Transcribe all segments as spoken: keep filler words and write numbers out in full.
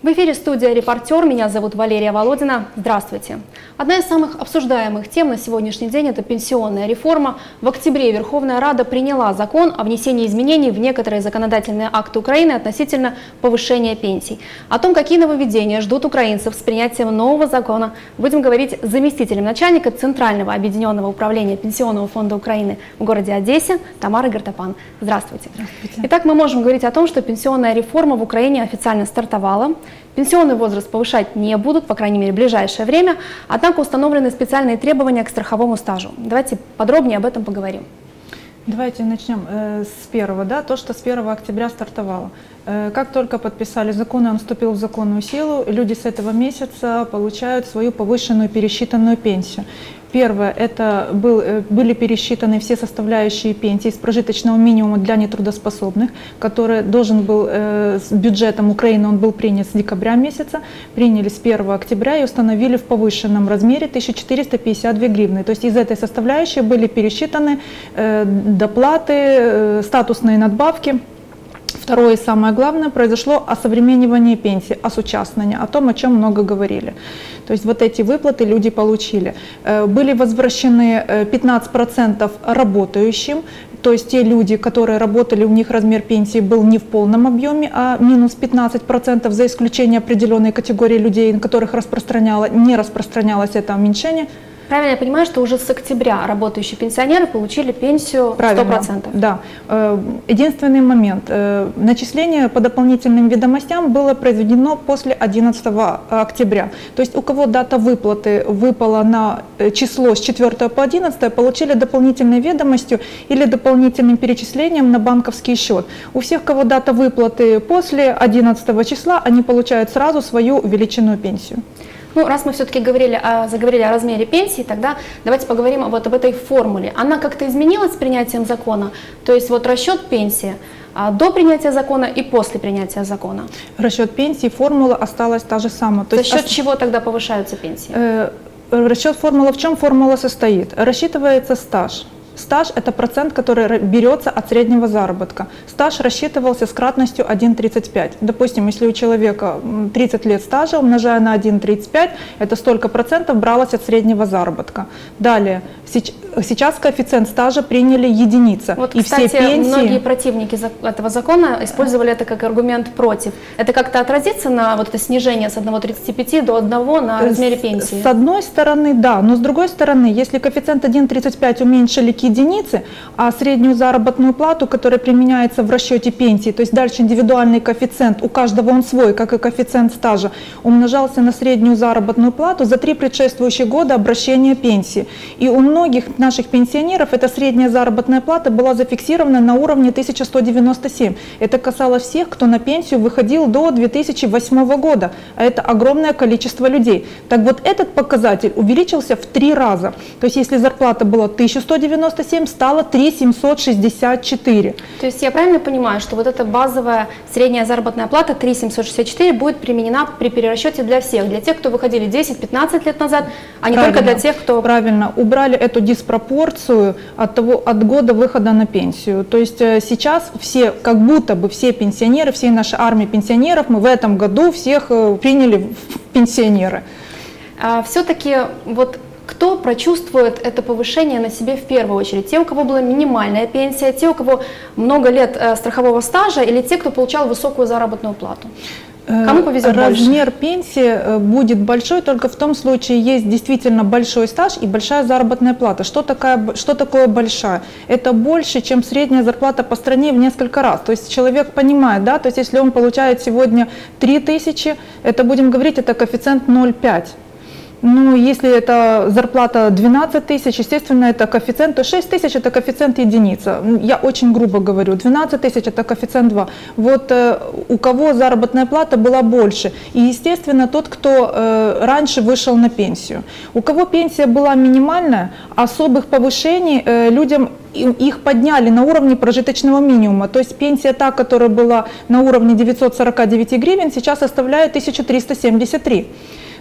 В эфире студия «Репортер». Меня зовут Валерия Володина. Здравствуйте. Одна из самых обсуждаемых тем на сегодняшний день – это пенсионная реформа. В октябре Верховная Рада приняла закон о внесении изменений в некоторые законодательные акты Украины относительно повышения пенсий. О том, какие нововведения ждут украинцев с принятием нового закона, будем говорить с заместителем начальника Центрального объединенного управления Пенсионного фонда Украины в городе Одессе Тамарой Гартапан. Здравствуйте. Здравствуйте. Итак, мы можем говорить о том, что пенсионная реформа в Украине официально стартовала. Пенсионный возраст повышать не будут, по крайней мере, в ближайшее время, однако установлены специальные требования к страховому стажу. Давайте подробнее об этом поговорим. Давайте начнем э, с первого, да, то, что с первого октября стартовало. Э, как только подписали закон, он вступил в законную силу, люди с этого месяца получают свою повышенную пересчитанную пенсию. Первое, это был, были пересчитаны все составляющие пенсии с прожиточного минимума для нетрудоспособных, который должен был э, с бюджетом Украины, он был принят с декабря месяца, приняли с первого октября и установили в повышенном размере тысячу четыреста пятьдесят две гривны. То есть из этой составляющей были пересчитаны э, доплаты, э, статусные надбавки. Второе и самое главное, произошло осовременивание пенсии, осучастнение, о том, о чем много говорили. То есть вот эти выплаты люди получили. Были возвращены пятнадцать процентов работающим, то есть те люди, которые работали, у них размер пенсии был не в полном объеме, а минус пятнадцать процентов, за исключением определенной категории людей, на которых распространяло, не распространялось это уменьшение. Правильно я понимаю, что уже с октября работающие пенсионеры получили пенсию сто процентов? Да. Единственный момент. Начисление по дополнительным ведомостям было произведено после одиннадцатого октября. То есть у кого дата выплаты выпала на число с четвёртого по одиннадцатое, получили дополнительной ведомостью или дополнительным перечислением на банковский счет. У всех, кого дата выплаты после одиннадцатого числа, они получают сразу свою увеличенную пенсию. Ну, раз мы все-таки говорили о, заговорили о размере пенсии, тогда давайте поговорим вот об этой формуле. Она как-то изменилась с принятием закона? То есть вот расчет пенсии до принятия закона и после принятия закона? Расчет пенсии, формула осталась та же самая. То За счет ос... чего тогда повышаются пенсии? Э, расчет формулы, в чем формула состоит? Рассчитывается стаж. Стаж – это процент, который берется от среднего заработка. Стаж рассчитывался с кратностью один целых тридцать пять сотых. Допустим, если у человека тридцать лет стажа, умножая на один целых тридцать пять сотых, это столько процентов бралось от среднего заработка. Далее, сейчас коэффициент стажа приняли единица. Вот, и кстати, все пенсии... многие противники этого закона использовали это как аргумент против. Это как-то отразится на вот это снижение с одного целых тридцати пяти до одного на размере пенсии? С одной стороны, да, но с другой стороны, если коэффициент один целых тридцать пять сотых уменьшили к единице, а среднюю заработную плату, которая применяется в расчете пенсии, то есть дальше индивидуальный коэффициент, у каждого он свой, как и коэффициент стажа, умножался на среднюю заработную плату за три предшествующие года обращения пенсии. И у многих наших пенсионеров эта средняя заработная плата была зафиксирована на уровне тысяча сто девяносто семь. Это касалось всех, кто на пенсию выходил до две тысячи восьмого года, а это огромное количество людей. Так вот, этот показатель увеличился в три раза. То есть если зарплата была тысяча сто девяносто семь, стало три тысячи семьсот шестьдесят четыре. То есть я правильно понимаю, что вот эта базовая средняя заработная плата три тысячи семьсот шестьдесят четыре будет применена при перерасчете для всех, для тех, кто выходили десять-пятнадцать лет назад, а не только для тех, кто... Правильно, убрали эту диспропорцию от, того, от года выхода на пенсию. То есть сейчас все, как будто бы все пенсионеры, всей нашей армии пенсионеров, мы в этом году всех приняли в пенсионеры. А, все-таки вот... Кто прочувствует это повышение на себе в первую очередь? Те, у кого была минимальная пенсия, те, у кого много лет э, страхового стажа, или те, кто получал высокую заработную плату? Кому повезет больше? Размер пенсии будет большой только в том случае, есть действительно большой стаж и большая заработная плата. Что, такая, что такое большая? Это больше, чем средняя зарплата по стране в несколько раз. То есть человек понимает, да, то есть если он получает сегодня три тысячи, это будем говорить, это коэффициент ноль целых пять сотых. Ну, если это зарплата двенадцать тысяч, естественно, это коэффициент, то шесть тысяч это коэффициент единица. Я очень грубо говорю, двенадцать тысяч это коэффициент два. Вот э, у кого заработная плата была больше. И, естественно, тот, кто э, раньше вышел на пенсию. У кого пенсия была минимальная, особых повышений э, людям их подняли на уровне прожиточного минимума. То есть пенсия та, которая была на уровне девятьсот сорок девять гривен, сейчас составляет тысячу триста семьдесят три.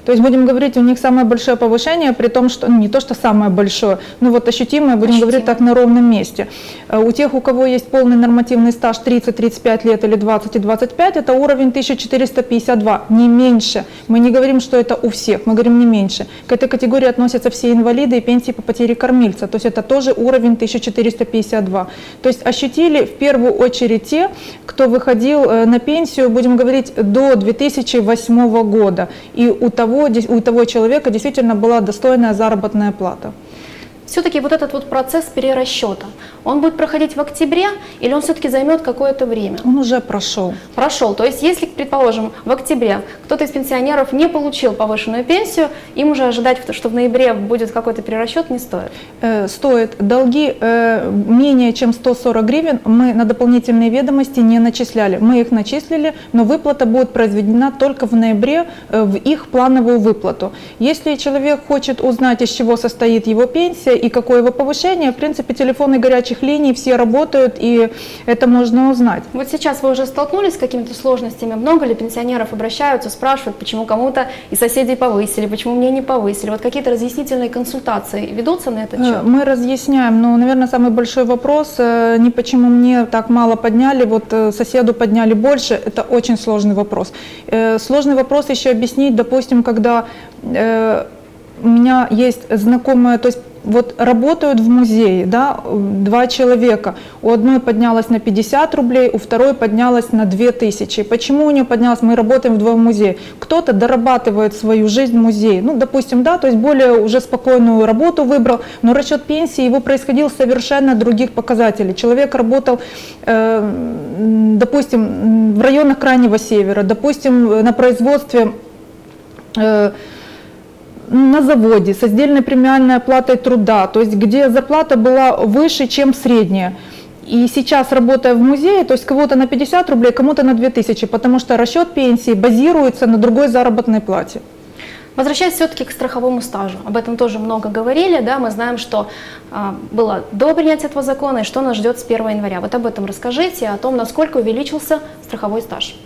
То есть, будем говорить, у них самое большое повышение, при том, что ну, не то, что самое большое, но вот ощутимое, будем Ощутимо. говорить так, на ровном месте. У тех, у кого есть полный нормативный стаж тридцать — тридцать пять лет или двадцать и двадцать пять, это уровень тысяча четыреста пятьдесят два, не меньше. Мы не говорим, что это у всех, мы говорим не меньше. К этой категории относятся все инвалиды и пенсии по потере кормильца, то есть это тоже уровень тысяча четыреста пятьдесят два. То есть ощутили в первую очередь те, кто выходил на пенсию, будем говорить, до две тысячи восьмого года, и у того, у того человека действительно была достойная заработная плата. Все-таки вот этот вот процесс перерасчета, он будет проходить в октябре или он все-таки займет какое-то время? Он уже прошел. Прошел. То есть если, предположим, в октябре кто-то из пенсионеров не получил повышенную пенсию, им уже ожидать, что в ноябре будет какой-то перерасчет, не стоит? Э, стоит. Долги э, менее чем сто сорок гривен мы на дополнительные ведомости не начисляли. Мы их начислили, но выплата будет произведена только в ноябре э, в их плановую выплату. Если человек хочет узнать, из чего состоит его пенсия, и какое его повышение, в принципе, телефоны горячих линий все работают, и это можно узнать. Вот сейчас вы уже столкнулись с какими-то сложностями? Много ли пенсионеров обращаются, спрашивают, почему кому-то и соседей повысили, почему мне не повысили? Вот какие-то разъяснительные консультации ведутся на этот счет? Мы разъясняем, но, наверное, самый большой вопрос, не почему мне так мало подняли, вот соседу подняли больше, это очень сложный вопрос. Сложный вопрос еще объяснить, допустим, когда у меня есть знакомая, то есть вот работают в музее, да, два человека, у одной поднялась на пятьдесят рублей, у второй поднялась на две тысячи. Почему у нее поднялась? Мы работаем вдвоем в музее. Кто-то дорабатывает свою жизнь в музее, ну, допустим, да, то есть более уже спокойную работу выбрал, но расчет пенсии его происходил совершенно других показателей. Человек работал, э, допустим, в районах Крайнего Севера, допустим, на производстве, э, на заводе с отдельной премиальной оплатой труда, то есть где зарплата была выше, чем средняя. И сейчас, работая в музее, то есть кого-то на пятьдесят рублей, кому-то на две тысячи, потому что расчет пенсии базируется на другой заработной плате. Возвращаясь все-таки к страховому стажу, об этом тоже много говорили, да, мы знаем, что а, было до принятия этого закона и что нас ждет с первого января. Вот об этом расскажите, о том, насколько увеличился страховой стаж.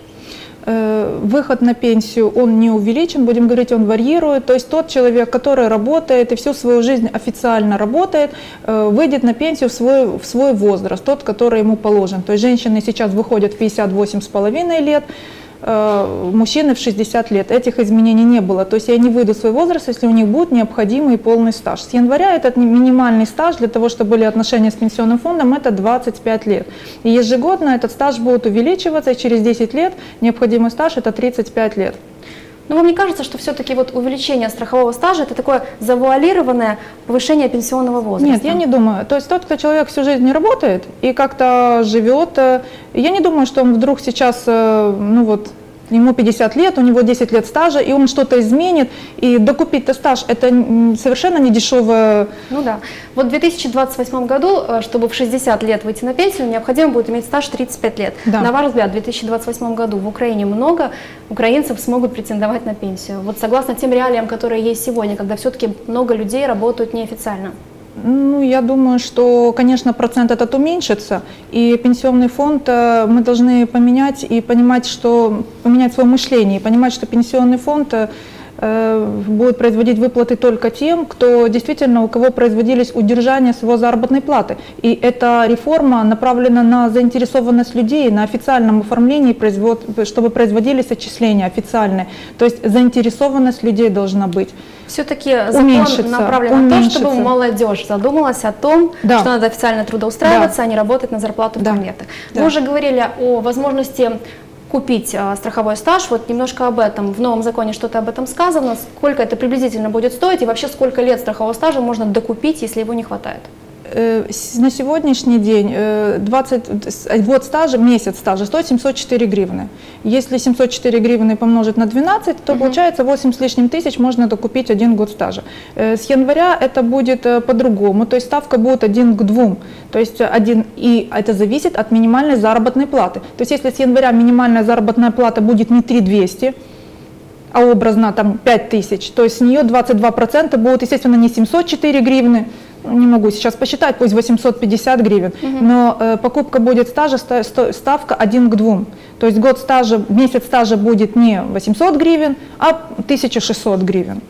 Выход на пенсию, он не увеличен, будем говорить, он варьирует. То есть тот человек, который работает и всю свою жизнь официально работает, выйдет на пенсию в свой, в свой возраст, тот, который ему положен. То есть женщины сейчас выходят в пятьдесят восемь с половиной лет, мужчины в шестьдесят лет. Этих изменений не было. То есть они выйдут в свой возраст, если у них будет необходимый полный стаж. С января этот минимальный стаж для того, чтобы были отношения с пенсионным фондом, это двадцать пять лет. И ежегодно этот стаж будет увеличиваться, и через десять лет необходимый стаж это тридцать пять лет. Но вам не кажется, что все-таки вот увеличение страхового стажа это такое завуалированное повышение пенсионного возраста? Нет, я не думаю. То есть тот, кто человек всю жизнь не работает и как-то живет, я не думаю, что он вдруг сейчас, ну вот, ему пятьдесят лет, у него десять лет стажа, и он что-то изменит, и докупить-то стаж, это совершенно не дешевое. Ну да. Вот в две тысячи двадцать восьмом году, чтобы в шестьдесят лет выйти на пенсию, необходимо будет иметь стаж тридцать пять лет. Да. На ваш взгляд, в две тысячи двадцать восьмом году в Украине много украинцев смогут претендовать на пенсию? Вот согласно тем реалиям, которые есть сегодня, когда все-таки много людей работают неофициально. Ну, я думаю, что, конечно, процент этот уменьшится, и пенсионный фонд мы должны поменять и понимать, что поменять свое мышление, и понимать, что пенсионный фонд будет производить выплаты только тем, кто действительно, у кого производились удержания с его заработной платы. И эта реформа направлена на заинтересованность людей, на официальном оформлении, чтобы производились отчисления официальные. То есть заинтересованность людей должна быть. Все-таки закон направлен на то, чтобы молодежь задумалась о том, да. что надо официально трудоустраиваться, да. а не работать на зарплату в да. конвертах. Да. Мы уже говорили о возможности купить а, страховой стаж, вот немножко об этом, в новом законе что-то об этом сказано, сколько это приблизительно будет стоить и вообще сколько лет страхового стажа можно докупить, если его не хватает? На сегодняшний день двадцать, год стажа, месяц стажа стоит семьсот четыре гривны. Если семьсот четыре гривны помножить на двенадцать, то угу. получается восемь с лишним тысяч можно докупить один год стажа. С января это будет по-другому, то есть ставка будет один к двум, то есть один, и это зависит от минимальной заработной платы. То есть если с января минимальная заработная плата будет не три тысячи двести, а образно там пять тысяч, то есть с нее двадцать два процента будут, естественно, не семьсот четыре гривны, не могу сейчас посчитать, пусть восемьсот пятьдесят гривен, угу. но э, покупка будет стажа, ставка один к двум. То есть год стажа, месяц стажа будет не восемьсот гривен, а тысяча шестьсот гривен.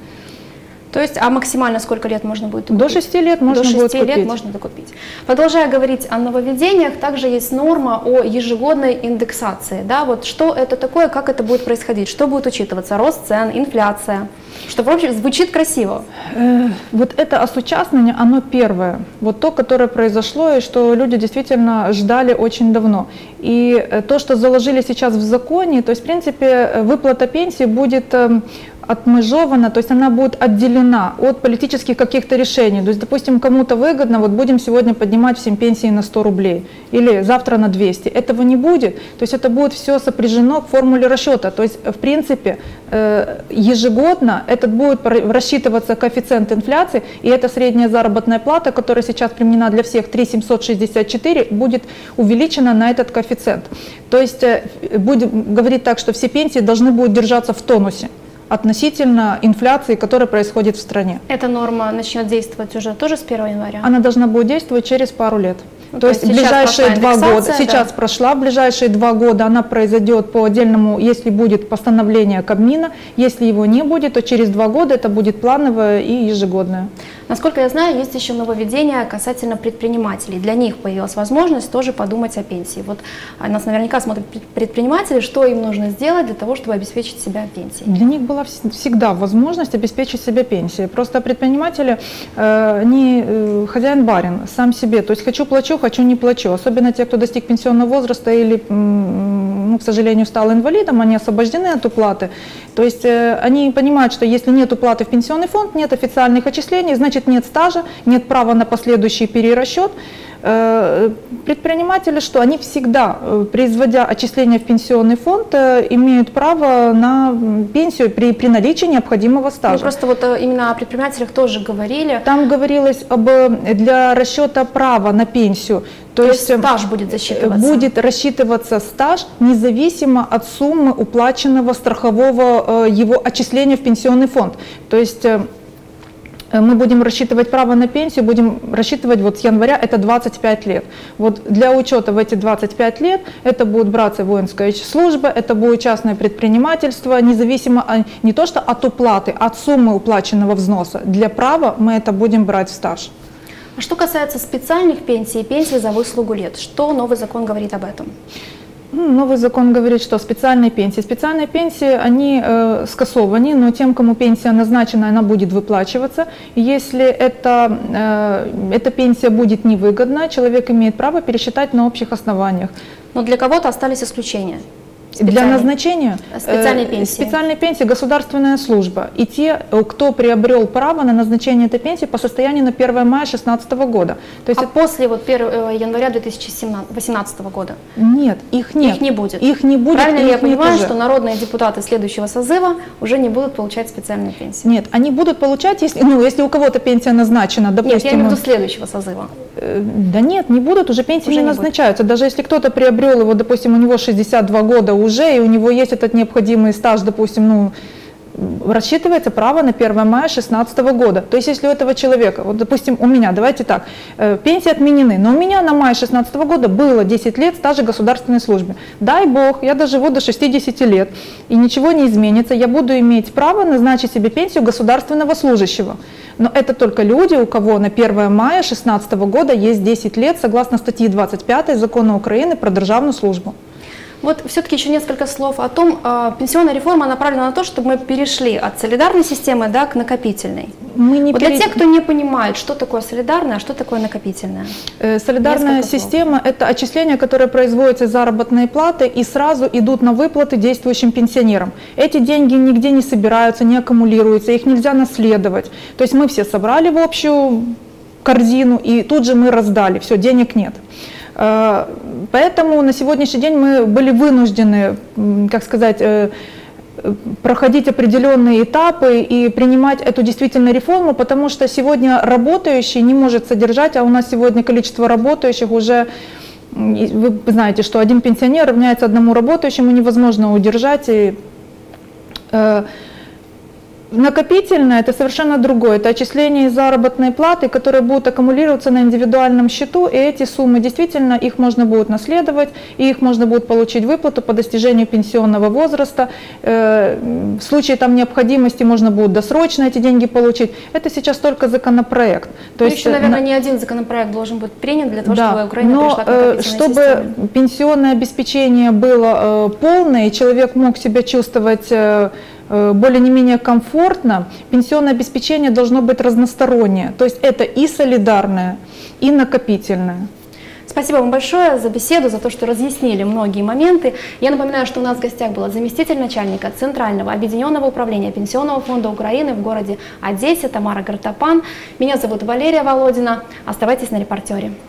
То есть, а максимально сколько лет можно будет купить? До шести лет можно До будет шести лет купить. можно докупить. Продолжая говорить о нововведениях, также есть норма о ежегодной индексации. Да, вот что это такое, как это будет происходить, что будет учитываться? Рост цен, инфляция. Что, в общем, звучит красиво. Э, вот это осучаснение, оно первое. Вот то, которое произошло, и что люди действительно ждали очень давно. И то, что заложили сейчас в законе, то есть, в принципе, выплата пенсии будет э, отмежована, то есть она будет отделена от политических каких-то решений. То есть, допустим, кому-то выгодно, вот будем сегодня поднимать всем пенсии на сто рублей или завтра на двести. Этого не будет. То есть это будет все сопряжено к формуле расчета. То есть, в принципе, э, ежегодно этот будет рассчитываться коэффициент инфляции, и эта средняя заработная плата, которая сейчас применена для всех, три тысячи семьсот шестьдесят четыре, будет увеличена на этот коэффициент. То есть, э, будем говорить так, что все пенсии должны будут держаться в тонусе относительно инфляции, которая происходит в стране. Эта норма начнет действовать уже тоже с первого января? Она должна будет действовать через пару лет. Ну, то, то есть ближайшие два года, сейчас да. прошла, ближайшие два года она произойдет по отдельному, если будет постановление Кабмина, если его не будет, то через два года это будет плановое и ежегодное. Насколько я знаю, есть еще нововведение касательно предпринимателей. Для них появилась возможность тоже подумать о пенсии. Вот нас наверняка смотрят предприниматели, что им нужно сделать для того, чтобы обеспечить себя пенсией. Для них была всегда возможность обеспечить себя пенсией. Просто предприниматели, э, они э, хозяин-барин, сам себе. То есть хочу плачу, хочу не плачу. Особенно те, кто достиг пенсионного возраста или, ну, к сожалению, стал инвалидом, они освобождены от уплаты. То есть э, они понимают, что если нет уплаты в пенсионный фонд, нет официальных отчислений, значит нет стажа, нет права на последующий перерасчет. Предприниматели, что они всегда, производя отчисления в пенсионный фонд, имеют право на пенсию при, при наличии необходимого стажа. Ну, просто вот именно о предпринимателях тоже говорили. Там говорилось об для расчета права на пенсию. То, То есть стаж будет засчитываться? Будет рассчитываться стаж независимо от суммы уплаченного страхового его отчисления в пенсионный фонд. То есть мы будем рассчитывать право на пенсию, будем рассчитывать вот с января, это двадцать пять лет. Вот для учета в эти двадцать пять лет это будет браться воинская служба, это будет частное предпринимательство, независимо не то что от уплаты, от суммы уплаченного взноса. Для права мы это будем брать в стаж. А что касается специальных пенсий и пенсий за выслугу лет, что новый закон говорит об этом? Новый закон говорит, что специальные пенсии. Специальные пенсии, они э, скасованы, но тем, кому пенсия назначена, она будет выплачиваться. Если это, э, эта пенсия будет невыгодна, человек имеет право пересчитать на общих основаниях. Но для кого-то остались исключения. Для назначения специальной пенсии. Специальной пенсии государственная служба и те, кто приобрел право на назначение этой пенсии по состоянию на первое мая две тысячи шестнадцатого года. То есть а это... после вот первого января две тысячи восемнадцатого года? Нет, их нет. Их не будет. Их не будет. Правильно ли я понимаю, что народные депутаты следующего созыва уже не будут получать специальную пенсию? Нет, они будут получать, если, ну, если у кого-то пенсия назначена, допустим. Нет, я имею в виду следующего созыва. Да нет, не будут, уже пенсии уже не назначаются. Будет. Даже если кто-то приобрел его, допустим, у него шестьдесят два года уже, и у него есть этот необходимый стаж, допустим, ну, рассчитывается право на первое мая две тысячи шестнадцатого года. То есть если у этого человека, вот допустим у меня, давайте так, э, пенсии отменены, но у меня на май две тысячи шестнадцатого года было десять лет стажа государственной службы. Дай бог, я доживу до шестидесяти лет и ничего не изменится, я буду иметь право назначить себе пенсию государственного служащего. Но это только люди, у кого на первое мая две тысячи шестнадцатого года есть десять лет, согласно статьи двадцать пятой Закона Украины про державную службу. Вот все-таки еще несколько слов о том, э, пенсионная реформа направлена на то, чтобы мы перешли от солидарной системы, да, к накопительной. Мы не вот пере... Для тех, кто не понимает, что такое солидарная, а что такое накопительная. Э, солидарная несколько система – это отчисления, которые производятся из заработной платы и сразу идут на выплаты действующим пенсионерам. Эти деньги нигде не собираются, не аккумулируются, их нельзя наследовать. То есть мы все собрали в общую корзину и тут же мы раздали, все, денег нет. Поэтому на сегодняшний день мы были вынуждены, как сказать, проходить определенные этапы и принимать эту действительно реформу, потому что сегодня работающий не может содержать, а у нас сегодня количество работающих уже, вы знаете, что один пенсионер равняется одному работающему, невозможно удержать. И, Накопительное – это совершенно другое. Это отчисление из заработной платы, которые будут аккумулироваться на индивидуальном счету, и эти суммы действительно, их можно будет наследовать, и их можно будет получить выплату по достижению пенсионного возраста. В случае там необходимости можно будет досрочно эти деньги получить. Это сейчас только законопроект. То есть, еще, наверное, не один законопроект должен быть принят для того, да, чтобы Украина но, пришла к накопительной чтобы системе. Пенсионное обеспечение было полное, и человек мог себя чувствовать более не менее комфортно, пенсионное обеспечение должно быть разностороннее. То есть это и солидарное, и накопительное. Спасибо вам большое за беседу, за то, что разъяснили многие моменты. Я напоминаю, что у нас в гостях была заместитель начальника Центрального объединенного управления Пенсионного фонда Украины в городе Одессе Тамара Гартапан. Меня зовут Валерия Володина. Оставайтесь на «Репортере».